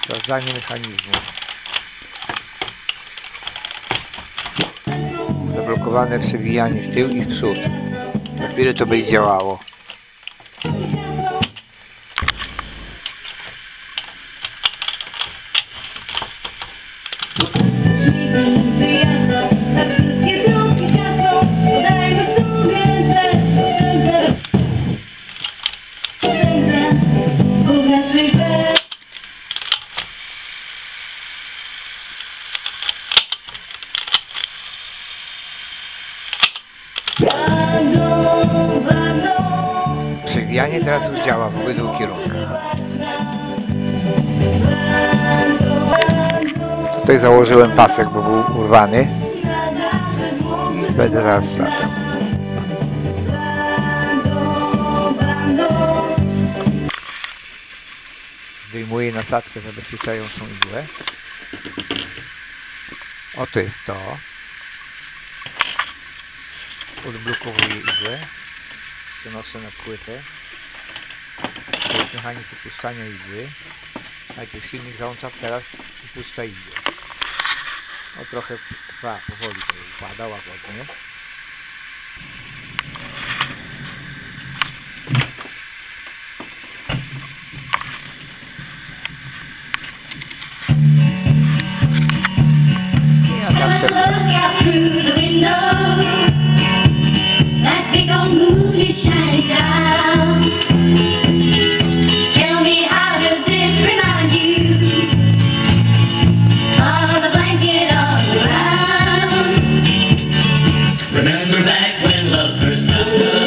Sprawdzanie mechanizmu. Zablokowane przewijanie w tył i w przód. Za chwilę to będzie działało. Przewijanie teraz już działa w obydwu kierunkach. Tutaj założyłem pasek, bo był urwany. I będę zaraz sprawdzał. Zdejmuję nasadkę zabezpieczającą igłę. Oto jest to. Odblokowuję igłę. Przenoszę na płytę. To jest mechanizm opuszczania igły. Najpierw silnik załącza, teraz upuszcza igłę. No trochę trwa, powoli to układa łagodnie. I adapter. Remember back when love first found us.